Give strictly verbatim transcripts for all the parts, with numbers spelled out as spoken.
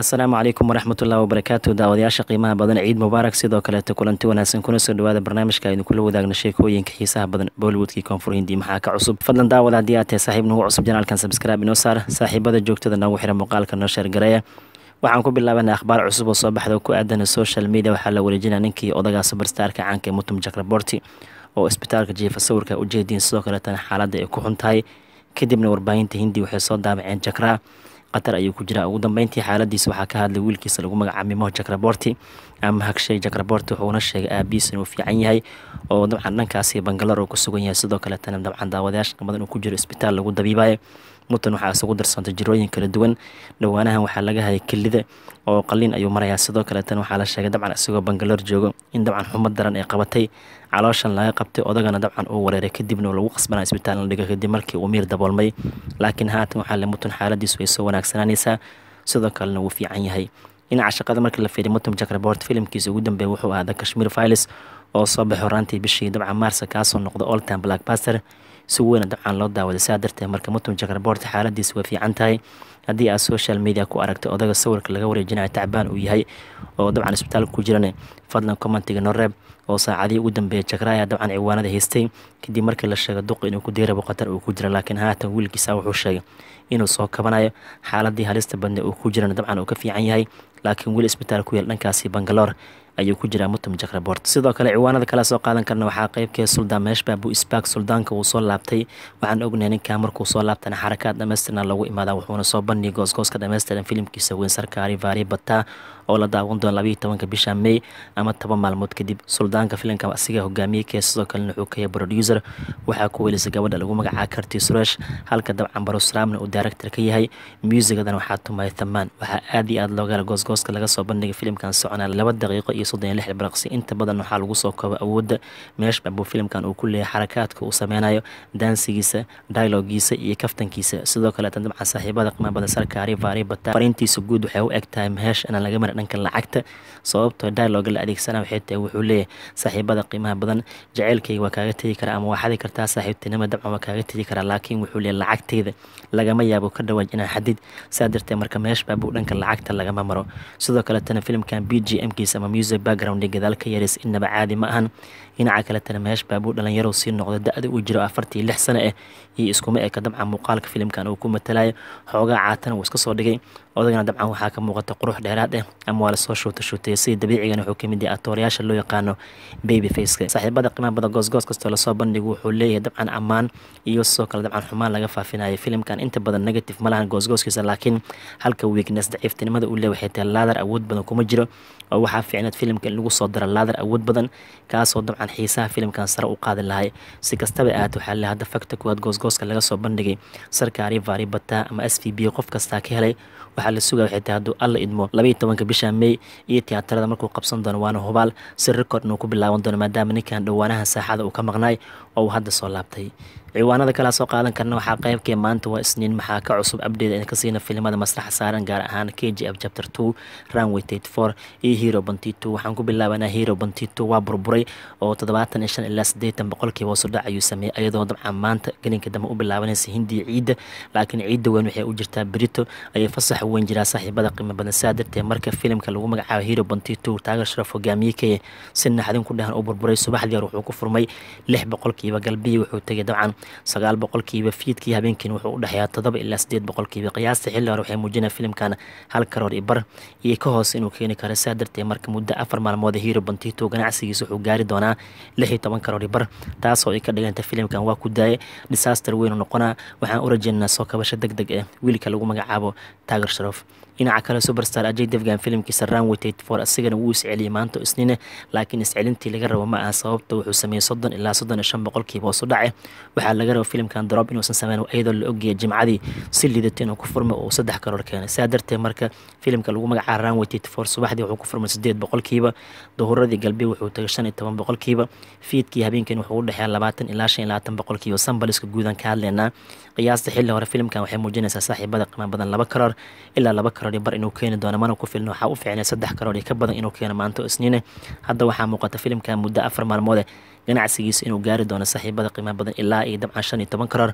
asalaamu calaykum waraxmatullahi wabarakaatu daawadayaasha qiimaha badan ciid mubaarak sidoo kaleeto kulanti wanaagsan kuna soo dhawaada barnaamijka aynu kula wadaagna sheekooyinka xiisaha badan bollywoodkii koonfur hindi maxaa ka cusub fadlan daawada haddii aad tahay saaxiib nagu cusub janaalkan sabskraibe inoo saar saaxiibada joogtada noogu xira muuqaalka noo sheergareeya waxaan ku bilaabanay akhbaar cusub oo soo baxda oo ku aadan social media waxaa la wareejinaya ninkii odagaa superstarka caanka ee mutum jakraborti oo isbitaalka jiifa sawirka ujeediin sidoo kaleetana xaaladda ay ku xun tahay kadibna warbaahinta hindi waxay soo daabaceen jakra qatar ayuu ku jiraa ugu dambeyntii xaaladiisa waxaa ka hadlay wiilkiisa lagu magacaabay Mo Chakraborty ama Hakshay Chakraborty wuxuuna sheegay aabihiisa inuu fiican yahay oo dabcan dhankaasi Bangalore uu ku sugan yahay sidoo kale tan dabcan daawadayaasha badan uu ku jiro isbitaal lagu dabiibayo mutan waxaa isugu darsantay jirooyin kala duwan dhawaanahan waxaa laga hayay kelida oo qalliin ayuu marayaa sidoo kale tan waxaa la sheegay dabcan isagoo Bangalore joogo in dabcan xumad daran ay qabatay calooshan laga qabtay odagana dabcan uu wareeray kadibna lagu qasbanaa isbitaal la dhigay kadib markii uu miir daboolmay laakiin haatan waxaa la mutan xaaladiisu ay soo wanaagsananaysaa sidoo kalena wuu fiican yahay dhinaca shaqada markii la fiiriyo mutum Chakraborty filimkiisa ugu dambeeyay wuxuu ahaa Kashmir Files oo soo baxay horaantii bishii dabcan Maarso kaasoo noqday all time blockbuster si weyn dabcan loo daawaday saa darteed marka mutum Chakraborty xaaladiisu way fiican tahay haddii aad social media ku aragto odaga sawirka laga wareejinayo tacbaan uu yahay oo dabcan isbitaalka ku jirana fadlan commentiga noo reeb oo saacadii ugu dambeeyay Chakraya dabcan ciwaanada haystay kadib markii la sheegay duq inuu ku diirabo qatar uu ku jira laakiin haatan wiilkiisa wuxuu sheegay inuu soo kabanayo xaaladii halista badneed uu ku jirana dabcan uu ka fiican yahay laakiin wiil isbitaal ku yaal dhankaasi Bangalore ayuu ku jiraa mutum Chakraborty sidoo kale ciwaanada kala soo qaadan karna waxaa qaybkee Suldaan Meeshba buu isbaak suldaanka uu soo laabtay waxaan ognahay ninka markuu soo laabtana xarakaad dhameystirna lagu imaada wuxuuna soo bandhigay goosgooska dhameystiran filimkiisa weyn sarkaari Vaari Batta oo la daawan doono laba iyo tobanka bisha May ama toban maalmood kadib suldaanka filimka asiga hogaamiyay kee sidoo kale wuxuu ka yahay producer waxaa ku weelisay gabadha lagu magacaabo Karti Suresh halka dabcan Barusramna uu director ka yahay musicadan waxaa tumay Thaman waxaa aad iyo aad looga goosgooska laga soo bandhigay filimkan soconaa laba daqiiqo iyo soddon iyo lix daqiiqo inta badan waxaa lagu soo koobay awoodda Meeshba buu filimkan uu ku leeyahay xarakaadka uu sameynayo dansigiisa dialogiisa iyo kaftankiisa sidoo kale tan dabcan saaxiibada qiimaha badan sarkaari Vaari Batta farintiisa guud waxay u egtahay Meesh in laga mar dhanka lacagta sababtoo dialogue la adeegsanaa waxay tahay wuxuu leeyahay saaxiibada qiimaha badan jaceylkayga waa kaaga tagi karaa ama waa xadi kartaa saaxiibtinimada dabcan waa kaaga tagi karaa laakiin wuxuu leeyahay lacagteeda lagama yaabo ka dhawaaj inaan xadid saa darteed marka Meeshba buu dhanka lacagta lagama maro sidoo kale tan filimkan B G M kiisa ama music background gadaal ka yaris inaba caadi ma ahan dhinaca kale tan Meeshba buu dhalinyaro sii noqday da'da uu jiro afartan iyo lix sano ah iyo iskuma eka dabcan muuqaalka filimkan uu ku matalayo xoogaa caatan uu iska soo dhigay odagana dabcan waxaa ka muuqata qurux dheeraad ah ama waa la soo shoota shootay si dabiicigan wuxuu ka mid yahay atoorayaasha loo yaqaano baby face-ka saaxiibada qiimaha badan goosgoos kastoo la soo bandhigo wuxuu leeyahay dabcan ammaan iyo sidoo kale dabcan xumaan laga faafinayo filimkan inta badan negative ma lahan goosgooskiisa laakiin halka weakness daciiftinimada uu leeyahay waxay tahay laadar awood badan kuma jiro oo waxaa fiicnad filimka in lagu soo daro laadar awood badan kaasoo dabcan xiisaha filimkan sare u qaadi lahay si kastaba aad waxaa le hadda fakta kuwaad goosgooska laga soo bandhigay sarkaari Vaari Batta ama S V B qof kastaa ka helay waxaa la sugaa waxay tahay hadduu alla idmo laba iyo tobanka bisha May iyo tiyaatarada markuu qabsan doono waana hubaal si record inuu ku bilaaban doono maadaama ninkan dhowaanaha saaxada uu ka maqnaay oo uu hadda soo laabtay ciwaanada kala soo qaadan karna waxaa qaybkee maanta waa isniin maxaa ka cusub update in ka siina filimada masraxa saaran gaar ahaan K G F chapter two Runway thirty-four iyo Hero Banti two waxaan ku bilaabanaa Hero Banti two waa burburay oo toddobaatan iyo shan ilaa siddeetan boqolkiiba hoos u dhac ayuu sameeyay iyadoo dabcan maanta gelinka dambe u bilaabanaysa Hindi ciida laakiin ciida weyn waxay u jirtaa Brito ayay fasax weyn jiraa saaxiibada qiimo badan saa darteed marka filimka lagu magacaabo Hero Banti two taageer sharaf hogaamiyay kee si naxdin ku dhahan u burburay subaxdii wuxuu ku furmay lix boqolkiiba galbiyi wuxuu tagay dabcan sagaal boqolkiiba fiidkii habeenkiina wuxuu u dhaxeeyaa toddoba ilaa siddeed boqolkiiba qiyaasta xilli hore waxay muujinayaan filimkan hal karoor iyo bar iyo ka hoos inuu keeni karo saa darteed marka muddo afar maalmood Hero Banti two ganacsigiisa wuxuu gaari doonaa lix iyo toban karoor iyo bar taasoo ay ka dhiganta filimkan waa ku daayay disaster weyn noqonaa waxaan u rajaynaynaa soo kabasho degdeg ah wiilka lagu magacaabo taageer sharaf dhinaca kale superstar Ajay Devgan filimkiisa Runway thirty-four asigana wuu isceliyay maanta isniine laakiin iscelintii laga rabo ma aha sababta wuxuu sameeyay soddon ilaa soddon iyo shan boqolkiiba hoos u dhacay waxaa laga rabo filimkan drop inuusan sameyn iyadoo la ogyahay jimcadii si liidatay inuu ku furmay oo saddex karoor keenay saa darteed marka filimka lagu magacaabo Runway thirty-four subaxdii wuxuu ku furmay siddeed boqolkiiba duhuradii galbi wuxuu tagay shan iyo toban boqolkiiba fiidkii habeenkii wuxuu u dhaxeeyaa labaatan ilaa shan iyo labaatan boqolkiiba sambaliska guudan ka hadlaynaa qiyaasta xilli hore filimkan waxay muujinaysaa saaxiibada qiimo badan laba karoor ilaa laba karoor bar inuu keeni doono mana ku filno waxaa u fiicnay saddex karoor iyo ka badan inuu keeno maanta isniine hadda waxaa muuqata filimkan muddo afar maalmood ganacsigiisa inuu gaari doono saaxiibada qiimo badan ilaa iyo dabcan shan iyo toban karoor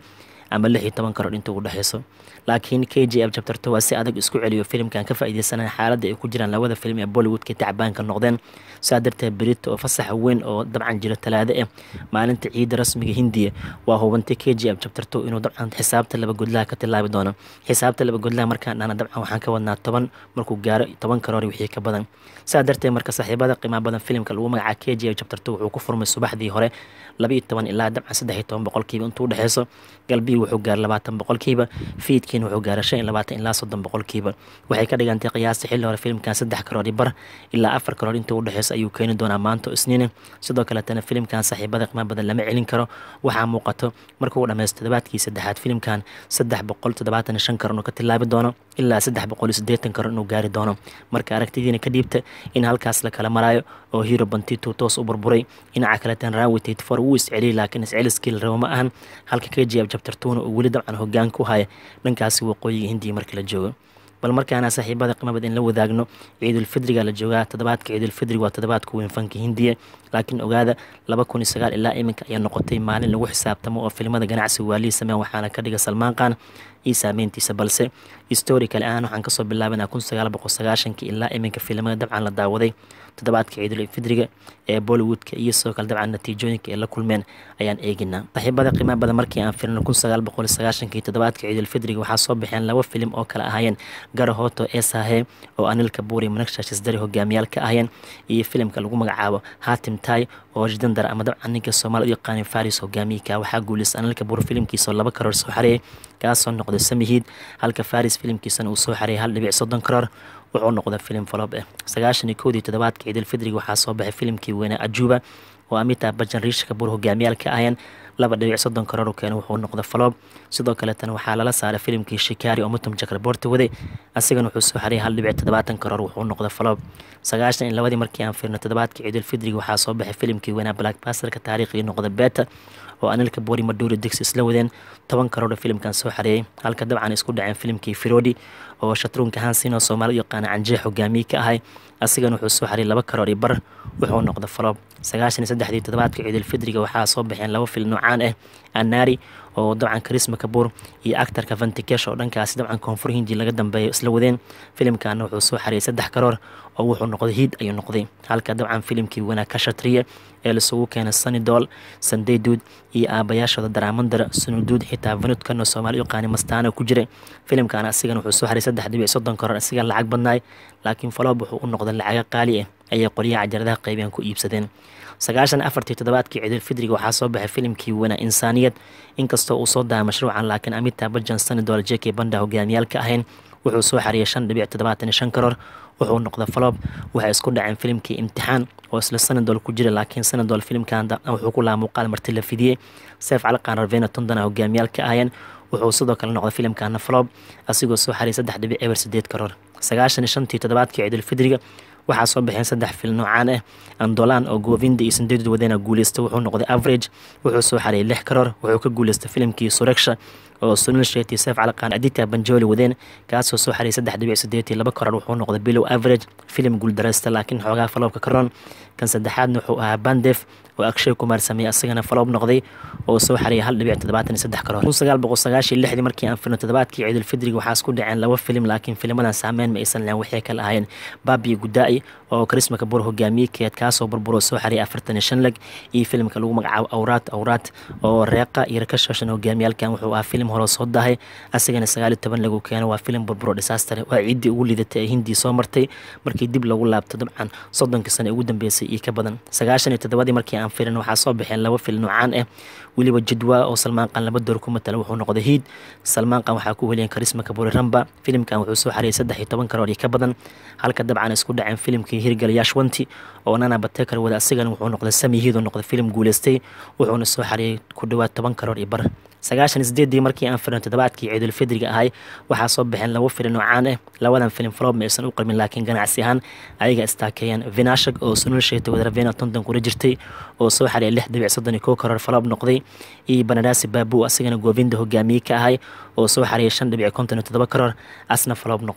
ama lix iyo toban karoor inta u dhexeyso. laakiin K G F chapter two waa si adag isku celiyo filimkan ka faa'iideysanaya xaaladda ay ku jiraan labada film ee Bollywoodka tacbaanka noqdeen saa darteed berito oo fasax weyn oo dabcan jira talaado ah maalinta ciida rasmiga Hindiya waa hubantay K G F chapter two inuu dabcan xisaabta laba godlaha ka tilaabi doono. xisaabta laba godlaha markaan dhana dabcan waxaan ka wadnaa toban markuu gaaro toban karoor wixii ka badan. saa darteed marka saaxiibada qiimaha badan filimka lagu magacaabo K G F chapter two wuxuu ku furmay subaxdii hore laba iyo toban ilaa dabcan saddex iyo toban boqolkiiba intuu u dhexeyso. galbii wuxuu gaaray labaatan boqolkiiba, fiidkiina wuxuu gaaray shan iyo labaatan ilaa soddon boqolkiiba. waxay ka dhigantay qiyaasta xilli hore filimkan saddex karoor bar ilaa afar karoor inta u dhexeyso ayuu keeni doonaa maanta isniin. sidoo kale tan filimkan saaxiibada qiimaha badan lama celin karo. waxaa muuqato markuu dhameysto toddobaadkii saddexaad filimkan saddex boqol toddobaatan iyo shan karoor inuu ka tilaabi doono ilaa saddex boqol iyo siddeetan karoor inuu gaari doono. marka aragtidiina ka dhiibta in halkaas la kala maraayo oo Hero Banditu toos u burburay dhinaca kale tan Ranveer eighty-four wuu isceliyay laakiin isceliskii la rabo ma ahan halka K G F chapter two uu weli dabcan hoggaan ku haya dhankaasi waqooyiga Hindiya markii la joogo. bal markaana saaxiibada qiimada in la wadaagno ciidul fidriga la joogaa toddobaadka ciidul fidriga waa toddobaadka weyn fanka Hindiya laakiin ogaada laba kun iyo sagaal ilaa iminka ayaa noqotay maalin lagu xisaabtamo oo filimada ganacsi waali sameeyay waxaana ka dhigay Salman Khan iyo saameyntiisa balse historical aan waxaan ka soo bilaabanaa kun sagaal boqol sagaashan ilaa iminka filimada dabcan la daawaday toddobaadka ciidul fidriga ee Bollywoodka iyo soo kala dabcan natiijooyinka ay la kulmeen ayaan eeginaa. saaxiibada qiimaha badan markii aan fiirino kun sagaal boqol sagaashan toddobaadka ciidul fidriga waxaa soo baxeen laba filim oo kala ahaayeen Garahoto Esahe oo Anil Kapoor iyo Meenakshi Sharma hogaamiyaal ka ahayeen iyo filimka lagu magacaabo Hatim Tai oo Jitendra ama dabcan ninka Soomaali yaqaan Faris hogaamiyka waxaa guuleystay Anil Kapoor filimkiisa laba karoor soo xareeyay kaasoo noqday Samihid halka Faris filimkiisana uu soo xareeyay hal dhibic soddon karoor wuxuu noqday filim flop ah. sagaashan iyo kow toddobaadka ciidul fidriga waxaa soo baxay filimkii weynaa Ajuba oo Amitabh Bachchan Rishi Kapoor hogaamiyaal ka ahayeen laba dhibic soddon karoor keena wuxuu noqday flop. sidoo kale tan waxaa lala saaray filimkii Shikari oo Uttam Chakraborty waday asigana wuxuu soo xareeyay hal dhibic toddobaatan karoor wuxuu noqday flop. sagaashan iyo laba markii aan fiirno toddobaadka ciidul fidriga waxaa soo baxay filimkii weynaa Blockbuster-ka taariikhiga noqday Beta oo Anil Kapoor iyo Madhuri Dixit isla wadeen toban karoor filimkan soo xareeyay halka dabcan isku dhaceen filimkii Firodi oo Shatrun Khan Singh oo Soomaali yaqaan Anjeex hogaamiye ka ahay asigana wuxuu soo xareeyay laba karoor bar wuxuu noqday flop. sagaashan iyo saddex toddobaadka ciidul fidriga waxaa soo baxeen laba film noocaan ah Anari oo dabcan Karisma Kapoor iyo actorka Venkatesh oo dhankaasi dabcan koonfur Hindi laga dambeeyo isla wadeen filimkan wuxuu soo xareeyay saddex karoor oo wuxuu noqday hit ayuu noqday halka dabcan filimkii weynaa Kshatriya ee la soo keenay Sunny Deol Sanjay Dutt iyo aabayaashooda Dramandara Sunil Dutt xitaa Vinod Khanna Soomaali yaqaan Mastana ku jiray filimkan asigana wuxuu soo xareeyay saddex dhibic soddon karoor asiga lacag badnaay laakiin flop wuxuu u noqday lacag qaali ah ayay qoryaha cajaradaha qaybeen ku iibsadeen. sagaashan iyo afar toddobaadkii ciidul fidriga waxaa soo baxay filimkii weynaa Insaaniyad inkastoo uu soo daayay mashruucan laakiin Amitabh Bachchan Sunny Deol J K Banda hogaamiyaal ka ahayn wuxuu soo xareeyay shan dhibic toddobaatan iyo shan karoor wuxuu noqday flop. waxay isku dhaceen filimkii Imtixaan oo isla Sunny Deol ku jira laakiin Sunny Deol filimkan wuxuu ku lahaa muuqaal marti la fidiyay Saif Ali Khan Raveena Tondana hogaamiyaal ka ahayn wuxuu sidoo kale noqday filimkan flop asigoo soo xareeyay saddex dhibic eber siddeed karoor. sagaashan iyo shan toddobaadkii ciidul fidriga waxaa soo baxeen saddex film noocaan ah Andolan oo Govinda iyo Sanjay Dutt wadana guuleystay wuxuu noqday average wuxuu soo xareeyay lix karoor wuxuu ka guuleystay filimkii Suraksha oo Sunil Shetty Saif Ali Khan Aditya Banjoli wadeen kaasoo soo xareeyay saddex dhibic siddeed iyo laba karoor wuxuu noqday below average film guuldareysta laakiin xoogaa flopka karoon. kan saddexaadna wuxuu ahaa Bandef oo Akshay Kumar sameeyay asagana flop noqday oo soo xareeyay hal dhibic toddobaatan iyo saddex karoor. kun sagaal boqol sagaashan iyo lix markii aan fiirno toddobaadkii ciidul fidriga waxaa isku dhaceen laba film laakiin filmadan saameyn ma aysan lahayn waxay kala ahaayeen Babi Gudai oo Karisma Kapoor hogaamiye keed kaasoo burburo soo xareeyay afartan iyo shan lag iyo filimka lagu magacaabo Awraat Awraat oo Reeqa iyo Rakesh Roshan hogaamiyalkan wuxuu ahaa film hore soo dahay asagana sagaal iyo toban lagu keenay waa film burburo disaster waa ciidii ugu liidatay ee Hindi soo martay markii dib lagu laabto dabcan soddonkii sano ugu dambeysay iyo ka badan. sagaashan iyo toddoba markii aan fiirino waxaa soo baxeen laba film noocaan ah weliba Jadwa oo Salman Khan laba door ku matala wuxuu noqday hit. Salman Khan waxaa ku weliyeen Karisma Kapoor Ramba filimkan wuxuu soo xareeyay saddex iyo toban karoor iyo ka badan halka dabcan isku dhaceen filimkii Hirgal Yashwanti oo Nana Patekar wada asigana wuxuu noqday Samihid oo noqday film guuleystay wuxuuna soo xareeyay ku dhawaad toban karoor iyo bar. sagaashan iyo siddeed markii aan fiirno toddobaadkii ciidul fidriga ahay waxaa soo baxeen laba film noocaan ah labadan film flop ma aysan u qalmin laakiin ganacsi ahaan ayaga istaakeeyeen Vinashak oo Sunil Shetty wada Raveena Tondana ku jirtay oo soo xareeyay lix dhibic soddon iyo kow karoor flop noqday iyo Banarasi Babu asigana Govinda hogaamiye ka ahay oo soo xareeyay shan dhibic konton iyo toddoba karoor asna flop noqday.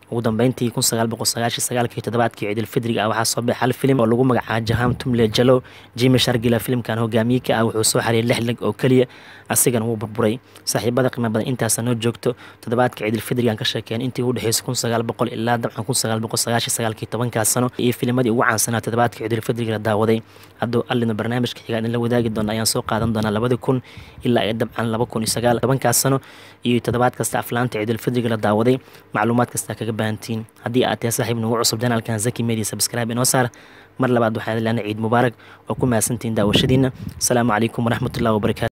ugu dambeyntii kun sagaal boqol sagaashan iyo sagaalkii toddobaadkii ciidul fidriga ah waxaa soo baxay hal filim oo lagu magacaabo Jaham Tumle Jalo. Jimmy Shargila filimkan hogaamiye ka ah wuxuu soo xariyay lix lag oo kaliya asigana wuu burburay. saaxiibada qiimo badan intaas noo joogto toddobaadkii ciidul fidriga ka sheekeen intii u dhaxaysay kun sagaal boqol ilaa dabcan kun sagaal boqol sagaashan iyo sagaalkii tobanka sano iyo filimadii ugu caansanaa toddobaadkii ciidul fidriga la daawaday. hadduu allina barnaamijka xiga in la wadaagi doona ayaan soo qaadan doonaa labada kun ilaa ay dabcan laba kun iyo sagaal tobanka sano iyo toddobaad kasta aflaanta ciidul fidriga la daawaday macluumaad kasta kaga baahantiin. haddii aad tahay saaxiib nagu cusub janaalkan Zaki Media subscribe inoo saar. mar labaad waxaan leenahay ciid mubaarak oo ku mahadsantiin daawashadiina. asalaamu calaykum waraxmatullaahi wabarakaatu.